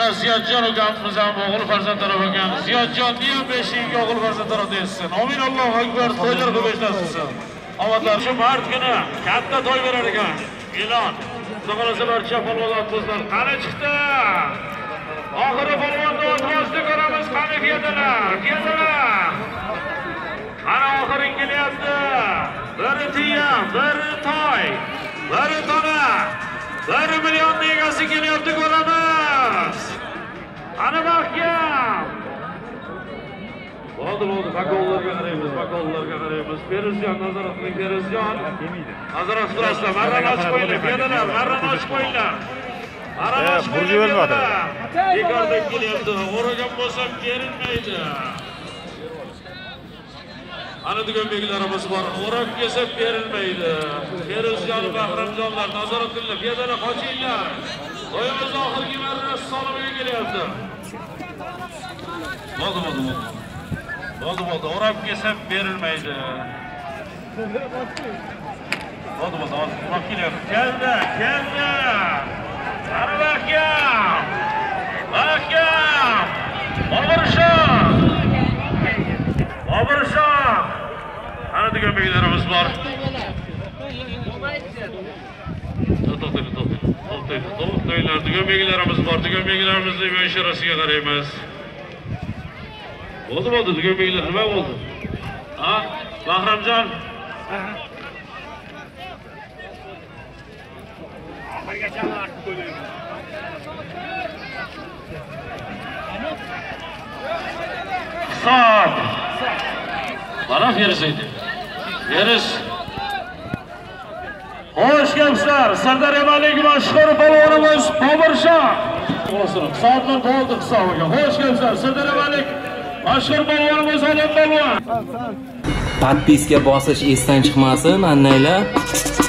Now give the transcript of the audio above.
Ziyodjon ukamiz ham o'g'il farzandlar ekan. Ziyodjonni ham 5-ga o'g'il farzandlar etsin. Amin, Allohu akbar. To'ylar ko'p bo'lsin. Omadlar shu mart kuni katta to'y berar ekan. E'lon. Xudolar chapolvon qizlar qani chiqdi. Oxiri polvonni o'tkazdik ko'ramiz. Qani keldilar. Ana oxirin kelyapti. Biri tiyam, biri toy, biri tona, 1 million egasi kelyapti ko'ramiz. Ana mahkam. Bo'ldi, bakollarga qaraymiz. Perizjon nazorat qiling, Perizjon. Nazorat qilasiz. Marran ochib qo'yinglar, piyodalar, marran ochib qo'yinglar. Marran ochib qo'yinglar. Bekordan kelyapti. O'ragan bo'lsam berilmaydi. Ana degan belgilarimiz bor. O'rab kelsa berilmaydi. Perizjon, Bahramjonlar nazorat qilinglar, piyodalar qochinglar. To'yimiz oxirgi marrasi solimiga kelyapti. Bo'ldi. O'rab kelsa berilmaydi. Bo'ldi. O'rab kelyapti. Keldi. Ana mahkam. Obershon. Ana degan belgilarimiz bor. To'ylar degan belgilarimiz bor. Degan belgilarimizni ishorasiga qaraymiz. Bo'ldi, degan belgilar nima bo'ldi? Ha? Bahramjon. Oxirgacha vaqt qo'ying. Hisob. Mana Ferizaydi. Feriz. Xo'sh kelibsizlar. Sirdaryolik mashhur polvonimiz Obershon. Hisoblar bo'ldi hisobiga. Xo'sh kelibsizlar. Sirdaryolik mashhur polvonimiz Olim polvon. Podpiska bosish esdan chiqmasin, annanglar.